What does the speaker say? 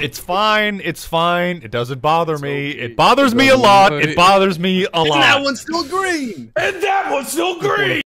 It's fine. It's fine. It doesn't bother me. It bothers me a lot. It bothers me a lot. And that one's still green. And that one's still green!